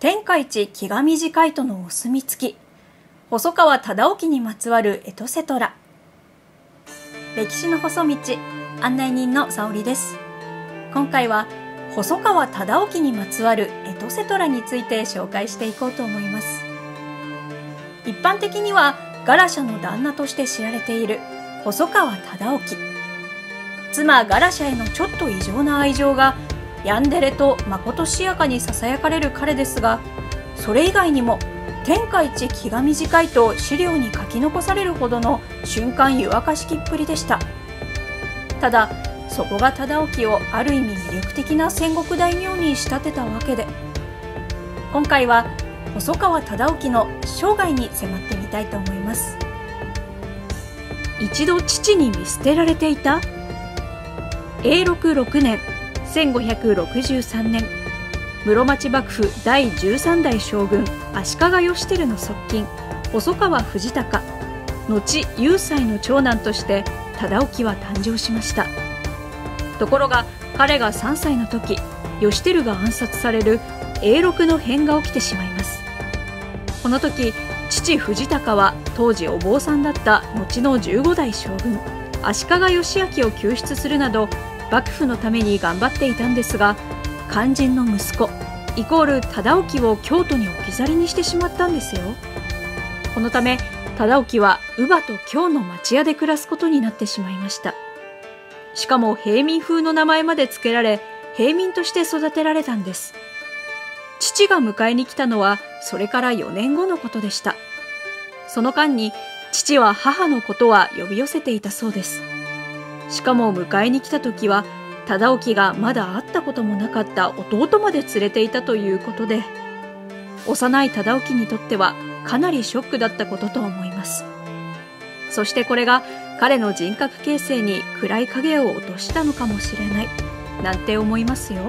天下一気が短いとのお墨付き、細川忠興にまつわるエトセトラ。歴史の細道、案内人の沙織です。今回は細川忠興にまつわるエトセトラについて紹介していこうと思います。一般的にはガラシャの旦那として知られている細川忠興。妻ガラシャへのちょっと異常な愛情がヤンデレとまことしやかにささやかれる彼ですが、それ以外にも天下一気が短いと資料に書き残されるほどの瞬間湯沸かしきっぷりでした。ただそこが忠興をある意味魅力的な戦国大名に仕立てたわけで、今回は細川忠興の生涯に迫ってみたいと思います。一度父に見捨てられていた。永禄6年1563年、室町幕府第13代将軍足利義輝の側近細川藤孝、後雄斎の長男として忠興は誕生しました。ところが彼が3歳の時、義輝が暗殺される永禄の変が起きてしまいます。この時父藤孝は当時お坊さんだった後の15代将軍足利義昭を救出するなど幕府のために頑張っていたんですが、肝心の息子イコール忠興を京都に置き去りにしてしまったんですよ。このため忠興は乳母と京の町屋で暮らすことになってしまいました。しかも平民風の名前まで付けられ、平民として育てられたんです。父が迎えに来たのはそれから4年後のことでした。その間に父は母のことは呼び寄せていたそうです。しかも迎えに来た時は忠興がまだ会ったこともなかった弟まで連れていたということで、幼い忠興にとってはかなりショックだったことと思います。そしてこれが彼の人格形成に暗い影を落としたのかもしれないなんて思いますよ。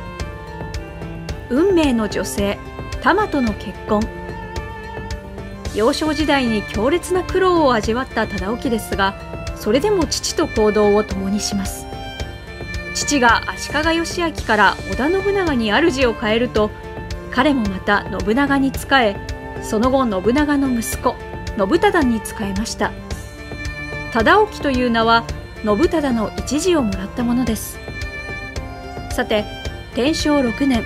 運命の女性玉との結婚。幼少時代に強烈な苦労を味わった忠興ですが、それでも父と行動を共にします。父が足利義昭から織田信長に主を変えると、彼もまた信長に仕え、その後信長の息子信忠に仕えました。忠興という名は信忠の一字をもらったものです。さて天正6年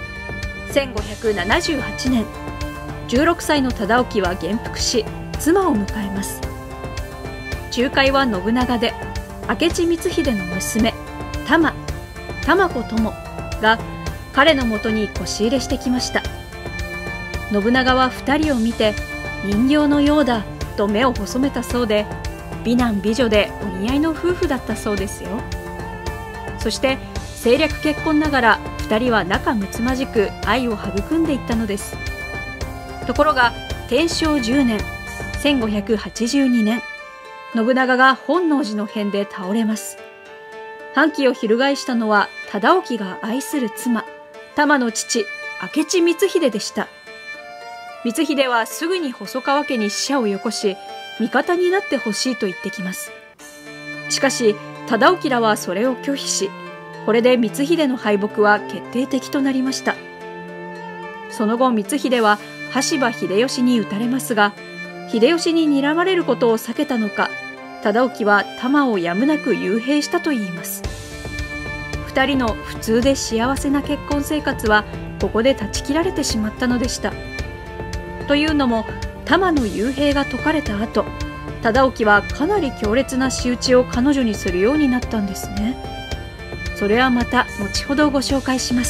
1578年、16歳の忠興は元服し妻を迎えます。仲介は信長で、明智光秀の娘玉子ともが彼のもとにこし入れしてきました。信長は2人を見て人形のようだと目を細めたそうで、美男美女でお似合いの夫婦だったそうですよ。そして政略結婚ながら2人は仲睦まじく愛を育んでいったのです。ところが天正10年1582年、信長が本能寺の変で倒れます。反旗を翻したのは忠興が愛する妻玉の父明智光秀でした。光秀はすぐに細川家に使者をよこし、味方になってほしいと言ってきます。しかし忠興らはそれを拒否し、これで光秀の敗北は決定的となりました。その後光秀は羽柴秀吉に討たれますが、秀吉に睨まれることを避けたのか、忠興は玉をやむなく幽閉したといいます。2人の普通で幸せな結婚生活はここで断ち切られてしまったのでした。というのも玉の幽閉が解かれた後、忠興はかなり強烈な仕打ちを彼女にするようになったんですね。それはまた後ほどご紹介します。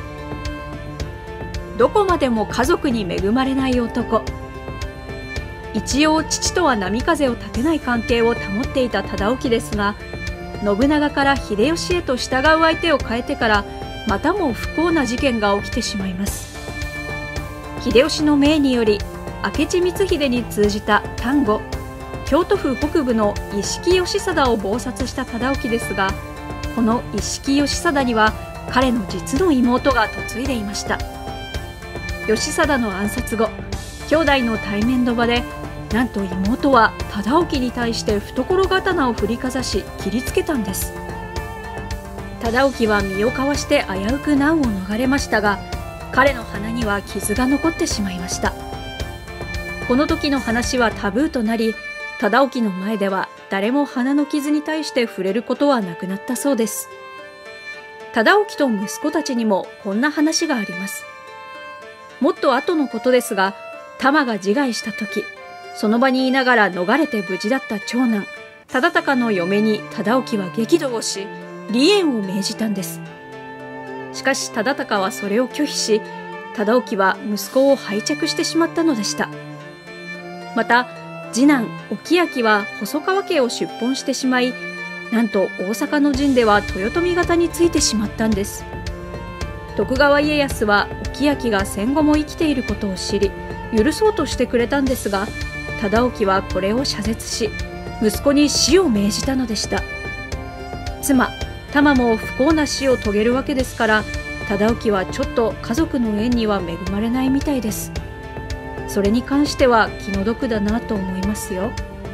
どこまでも家族に恵まれない男。一応父とは波風を立てない関係を保っていた忠興ですが、信長から秀吉へと従う相手を変えてからまたも不幸な事件が起きてしまいます。秀吉の命により明智光秀に通じた丹後、京都府北部の一色義貞を謀殺した忠興ですが、この一色義貞には彼の実の妹が嫁いでいました。義貞の暗殺後、兄弟の対面の場でなんと妹は忠興に対して懐刀を振りかざし切りつけたんです。忠興は身をかわして危うく難を逃れましたが、 彼の鼻には傷が残ってしまいました。この時の話はタブーとなり、忠興の前では誰も鼻の傷に対して触れることはなくなったそうです。忠興と息子たちにもこんな話があります。もっと後のことですが、玉が自害した時、その場にいながら逃れて無事だった長男、忠敬の嫁に忠興は激怒をし、離縁を命じたんです。しかし忠敬はそれを拒否し、忠興は息子を拝借してしまったのでした。また、次男、沖明は細川家を出奔してしまい、なんと大阪の陣では豊臣方についてしまったんです。徳川家康は沖明が戦後も生きていることを知り、許そうとしてくれたんですが、忠興はこれを謝絶し、息子に死を命じたのでした。妻、玉も不幸な死を遂げるわけですから、忠興はちょっと家族の縁には恵まれないみたいです。それに関しては気の毒だなと思いますよ。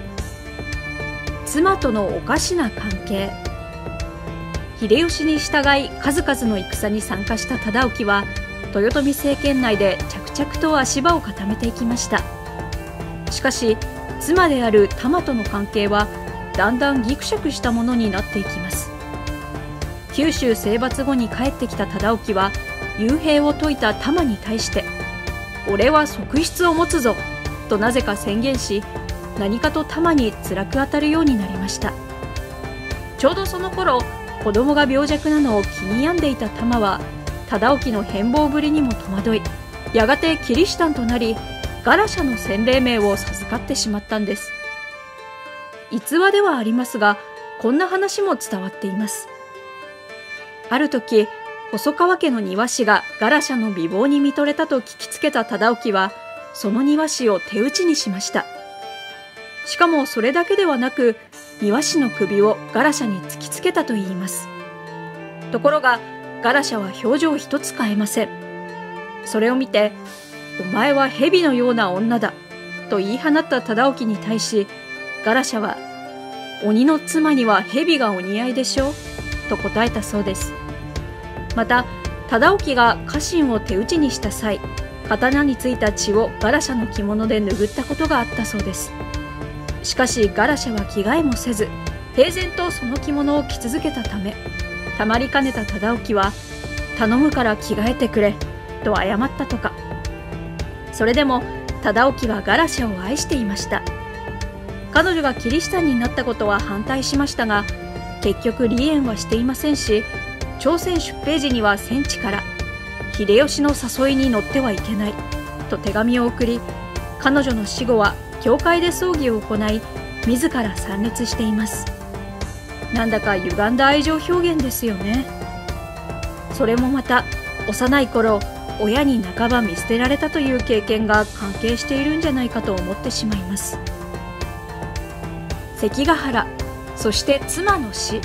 妻とのおかしな関係。秀吉に従い数々の戦に参加した忠興は、豊臣政権内で着々と足場を固めていきました。しかし妻である玉との関係はだんだんギクシャクしたものになっていきます。九州征伐後に帰ってきた忠興は幽閉を解いた玉に対して「俺は側室を持つぞ」となぜか宣言し、何かと玉に辛く当たるようになりました。ちょうどその頃、子供が病弱なのを気に病んでいた玉は忠興の変貌ぶりにも戸惑い、やがてキリシタンとなり、ガラシャの洗礼名を授かってしまったんです。逸話ではありますが、こんな話も伝わっています。ある時、細川家の庭師がガラシャの美貌に見とれたと聞きつけた忠興は、その庭師を手討ちにしました。しかもそれだけではなく、庭師の首をガラシャに突きつけたといいます。ところが、ガラシャは表情一つ変えません。それを見て、お前は蛇のような女だ、と言い放った忠興に対し、ガラシャは、鬼の妻には蛇がお似合いでしょう、と答えたそうです。また、忠興が家臣を手討ちにした際、刀についた血をガラシャの着物で拭ったことがあったそうです。しかしガラシャは着替えもせず、平然とその着物を着続けたため、たまりかねた忠興は、頼むから着替えてくれ、と謝ったとか。それでも忠興はガラシャを愛していました。彼女がキリシタンになったことは反対しましたが、結局離縁はしていませんし、朝鮮出兵時には戦地から秀吉の誘いに乗ってはいけないと手紙を送り、彼女の死後は教会で葬儀を行い、自ら参列しています。なんだか歪んだ愛情表現ですよね。それもまた幼い頃、親に半ば見捨てられたという経験が関係しているんじゃないかと思ってしまいます。関ヶ原、そして妻の死。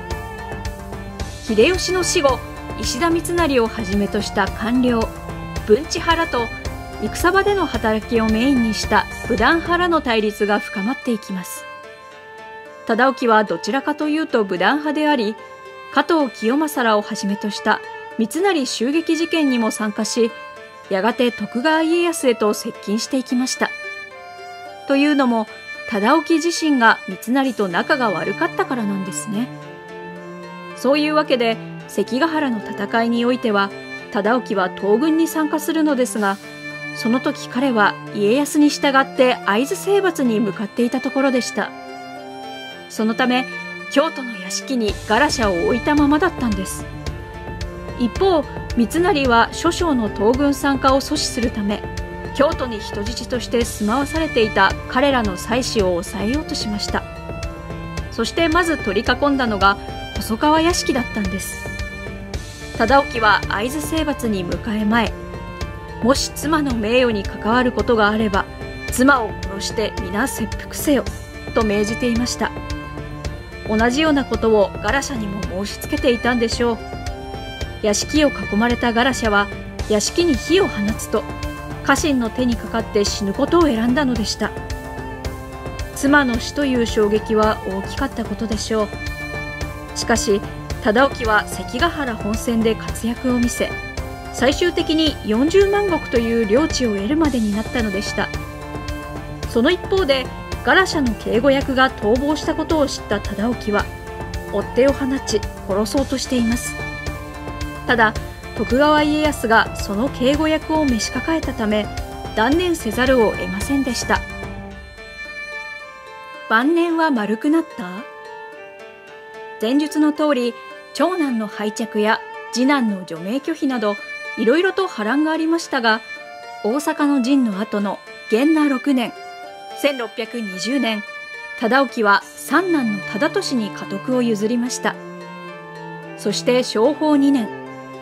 秀吉の死後、石田三成をはじめとした官僚、文治派らと戦場での働きをメインにした武断派らの対立が深まっていきます。忠興はどちらかというと武断派であり、加藤清正らをはじめとした三成襲撃事件にも参加し、やがて徳川家康へと接近していきました。というのも、忠興自身が三成と仲が悪かったからなんですね。そういうわけで、関ヶ原の戦いにおいては、忠興は東軍に参加するのですが、その時彼は家康に従って会津征伐に向かっていたところでした。そのため、京都の屋敷にガラシャを置いたままだったんです。一方、三成は諸将の東軍参加を阻止するため、京都に人質として住まわされていた彼らの妻子を抑えようとしました。そしてまず取り囲んだのが細川屋敷だったんです。忠興は会津征伐に迎え前、もし妻の名誉に関わることがあれば、妻を殺して皆切腹せよ、と命じていました。同じようなことをガラシャにも申し付けていたんでしょう。屋敷を囲まれたガラシャは屋敷に火を放つと、家臣の手にかかって死ぬことを選んだのでした。妻の死という衝撃は大きかったことでしょう。しかし忠興は関ヶ原本戦で活躍を見せ、 最終的に40万石という領地を得るまでになったのでした。その一方でガラシャの警護役が逃亡したことを知った忠興は追っ手を放ち殺そうとしています。ただ徳川家康がその警護役を召し抱えたため断念せざるを得ませんでした。晩年は丸くなった？前述の通り、長男の廃嫡や次男の除名拒否などいろいろと波乱がありましたが、大阪の陣の後の元和6年1620年、忠興は三男の忠俊に家督を譲りました。そして正保2年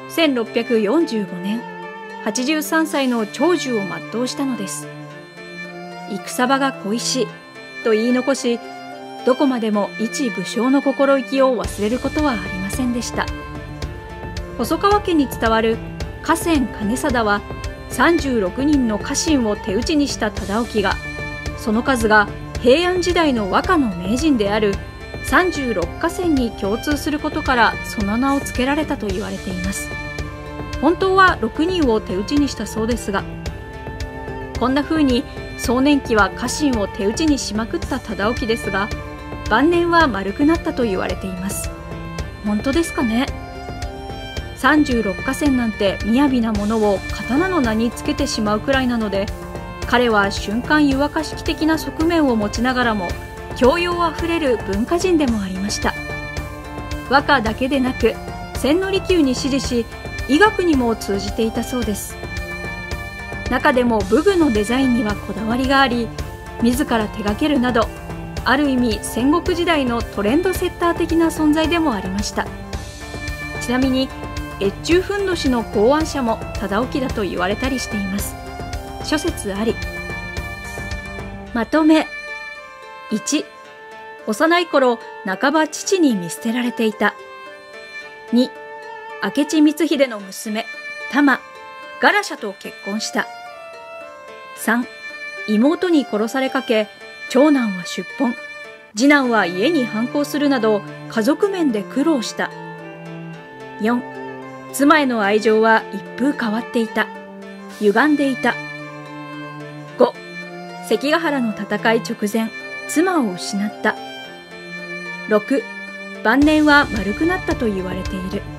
1645年、83歳の長寿を全うしたのです。戦場が恋しいと言い残し、どこまでも一武将の心意気を忘れることはありませんでした。細川家に伝わる河川兼定は36人の家臣を手討ちにした忠興が、その数が平安時代の和歌の名人である36河川に共通することからその名を付けられたと言われています。本当は6人を手討ちにしたそうですが、こんな風に壮年期は家臣を手討ちにしまくった忠興ですが、晩年は丸くなったと言われています。本当ですかね。36河川なんて雅なものを刀の名につけてしまうくらいなので、彼は瞬間湯沸かし器的な側面を持ちながらも教養あふれる文化人でもありました。和歌だけでなく千利休に師事し、医学にも通じていたそうです。中でも武具のデザインにはこだわりがあり、自ら手掛けるなど、ある意味戦国時代のトレンドセッター的な存在でもありました。ちなみに越中ふんどしの考案者も忠興だと言われたりしています。諸説あり。まとめ。1、幼い頃半ば父に見捨てられていた。2、明智光秀の娘玉ガラシャと結婚した。3、妹に殺されかけ長男は出奔、次男は家に反抗するなど家族面で苦労した。4、妻への愛情は一風変わっていた。歪んでいた。5、関ヶ原の戦い直前、妻を失った。6、晩年は丸くなったと言われている。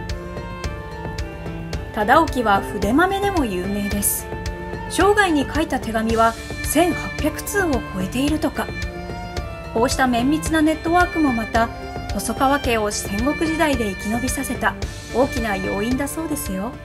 忠興は筆まめでも有名です。生涯に書いた手紙は1800通を超えているとか。こうした綿密なネットワークもまた細川家を戦国時代で生き延びさせた大きな要因だそうですよ。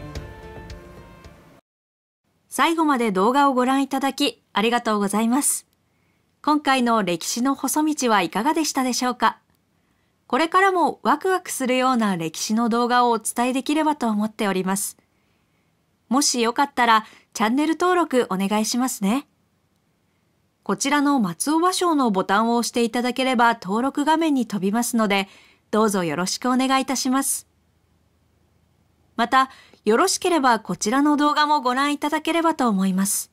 最後まで動画をご覧いただきありがとうございます。今回の歴史の細道はいかがでしたでしょうか。これからもワクワクするような歴史の動画をお伝えできればと思っております。もしよかったらチャンネル登録お願いしますね。こちらの松尾芭蕉のボタンを押していただければ登録画面に飛びますので、どうぞよろしくお願いいたします。また、よろしければこちらの動画もご覧いただければと思います。